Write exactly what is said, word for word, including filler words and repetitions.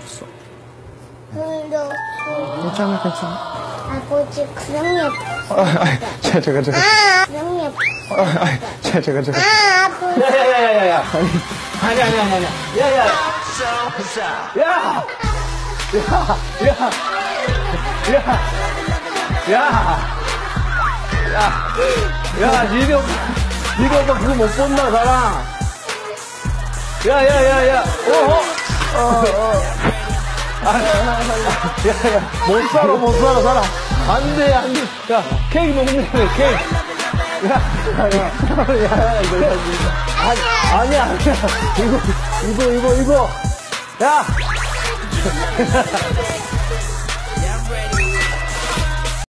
있어. 눈도 괜찮아, 괜찮아. 아버지 그럼 예뻐. 아, 아, 자, 잠깐, 잠깐. 아, 그럼 예뻐. 아, 아, 자, 잠깐, 잠깐. 아, 아버지. 야야야야야. 아니 아니 아니 아니. 야야. 야. 야. 야. 야. 야. 야. 야, 니네 오빠, 니네 오빠 그거 못 본다, 사랑. 야, 야, 야, 야. 어, 어. 어, 어. 아, 야, 야. 못 살아, 못 살아, 사랑. 안 돼, 안 돼. 야, 케이크 먹는다며, 케이크. 야, 야, 야, 야, 이거, 이거. 아니, 아니야, 아니야. 이거, 이거, 이거, 이거. 야!